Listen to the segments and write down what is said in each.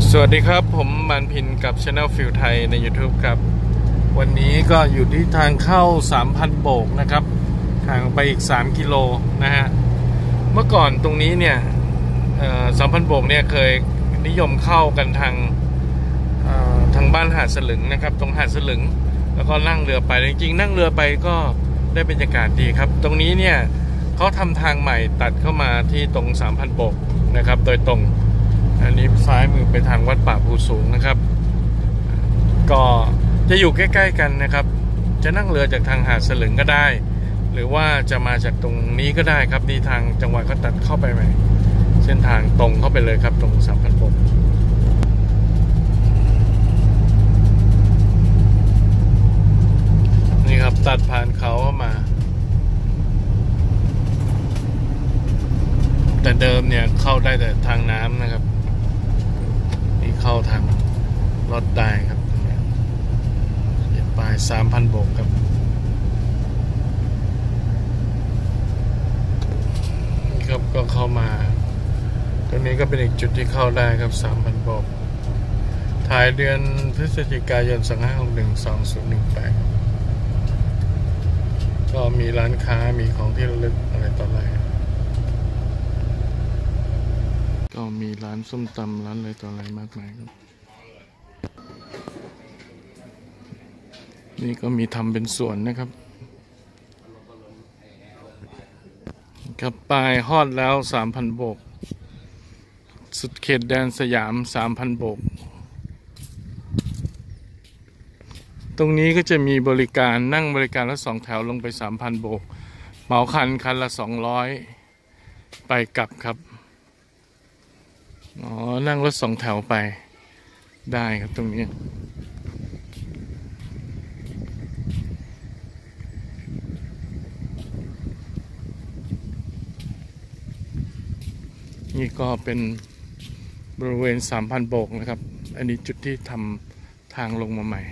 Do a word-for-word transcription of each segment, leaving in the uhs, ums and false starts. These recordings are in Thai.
สวัสดีครับผมมานพินกับ Channel ฟิลไทยใน YouTube ครับวันนี้ก็อยู่ที่ทางเข้า สามพัน โบกนะครับทางไปอีกสามกิโลนะฮะเมื่อก่อนตรงนี้เนี่ยสามพัน โบกเนี่ยเคยนิยมเข้ากันทางทางบ้านหาดสลึงนะครับตรงหาดสลึงแล้วก็นั่งเรือไปจริงๆนั่งเรือไปก็ได้บรรยากาศดีครับตรงนี้เนี่ยเขาทำทางใหม่ตัดเข้ามาที่ตรง สามพัน โบกนะครับโดยตรงอันนี้ซ้ายมือไปทางวัดป่าภูสูงนะครับก็จะอยู่ใกล้ๆกันนะครับจะนั่งเรือจากทางหาดสลึงก็ได้หรือว่าจะมาจากตรงนี้ก็ได้ครับนี่ทางจังหวัดก็ตัดเข้าไปใหม่เส้นทางตรงเข้าไปเลยครับตรง สามพัน โบกนี่ครับตัดผ่านเขาเข้ามาแต่เดิมเนี่ยเข้าได้แต่ทางน้ำนะครับนี่เข้าทางรถได้ครับปลาย สามพัน โบกครับนี่ครับก็เข้ามาตรงนี้ก็เป็นอีกจุดที่เข้าได้ครับ สามพัน โบกถ่ายเดือนพฤศจิกายนสองพันห้าร้อยหกสิบเอ็ด สองพันสิบแปดก็มีร้านค้ามีของที่ระลึกอะไรต่ออะไรก็มีร้านส้มตำร้านอะไรต่ออะไรมากมายครับนี่ก็มีทำเป็นสวนนะครับครับปลายฮอดแล้ว สามพัน โบกสุดเขตแดนสยาม สามพัน โบกตรงนี้ก็จะมีบริการนั่งบริการละสองแถวลงไป สามพัน โบกเหมาคันคันละสองร้อยไปกลับครับอ๋อนั่งรถสองแถวไปได้ครับตรงนี้นี่ก็เป็นบริเวณ สามพัน โบกนะครับอันนี้จุดที่ทำทางลงมาใหม่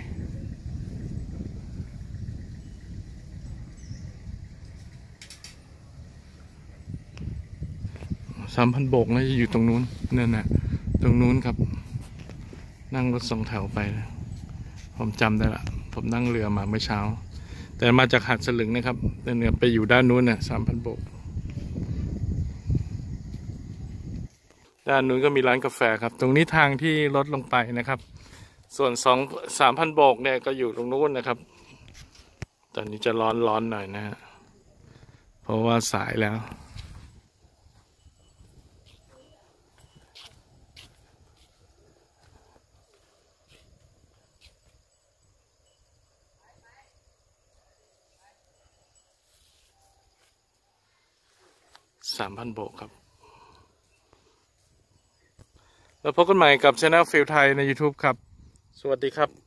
สามพัน โบกน่าจะอยู่ตรงนู้นนั่นนะตรงนู้นครับนั่งรถสองแถวไปผมจำได้ละผมนั่งเรือมาเมื่อเช้าแต่มาจากหาดสลึงนะครับแต่เนี่ยไปอยู่ด้านนู้นน่ะ สามพัน โบกด้านนู้นก็มีร้านกาแฟครับตรงนี้ทางที่รถลงไปนะครับส่วนสอง สามพัน โบกเนี่ยก็อยู่ตรงนู้นนะครับตอนนี้จะร้อนร้อนหน่อยนะฮะเพราะว่าสายแล้วสามพัน โบกครับแล้วพบกันใหม่กับ Channel ฟิลไทยใน YouTube ครับสวัสดีครับ